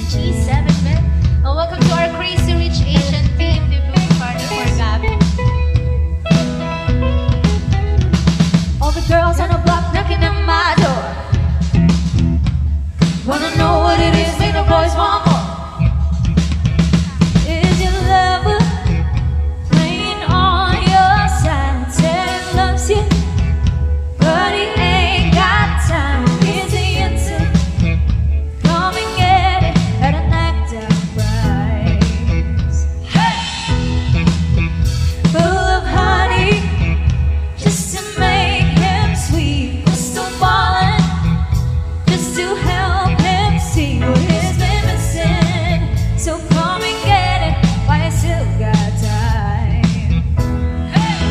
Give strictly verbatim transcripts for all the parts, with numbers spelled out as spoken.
G seven, man. And welcome to our Crazy Rich Asian team. Different party for Gabby. All the girls on the block knocking at my door. Wanna know what it is, make the boys want more. Is your lover playing on your side? Says he loves you, but he ain't got time. Is he into come and get it at an act out price? Hey! Full of honey, just to make him sweet. Crystal ballin', just to help him see what he's been missing. So come and get it while you still got time. Hey!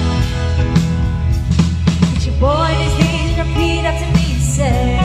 Put your boy in his knees and repeat after me and say,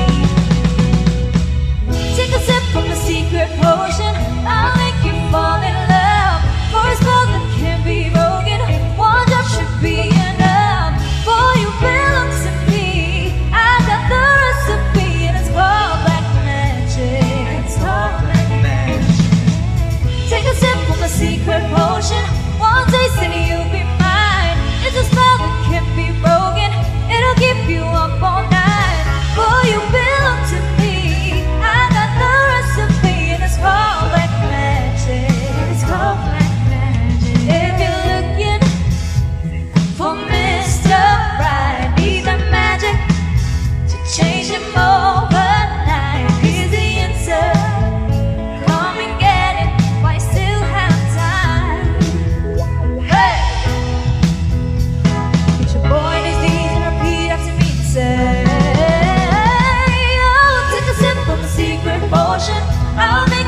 take a sip from the secret potion, I'll make you fall in love. For a spell that can't be broken, one drop should be enough. For you belong to me, I got the recipe, and it's called black magic. It's called black magic. Take a sip from the secret potion, one taste and you'll be mine. It's a spell that can't be broken, it'll keep you up all night. For you belong to me, I got the recipe, and it's called black magic. It's called black magic. If you're looking for Mister Right, need that magic to change him overnight. Here's the answer, come and get it while you still have time. Hey! Get your boy in his knees and repeat after me and say, oh, take a sip from the secret potion, I'll make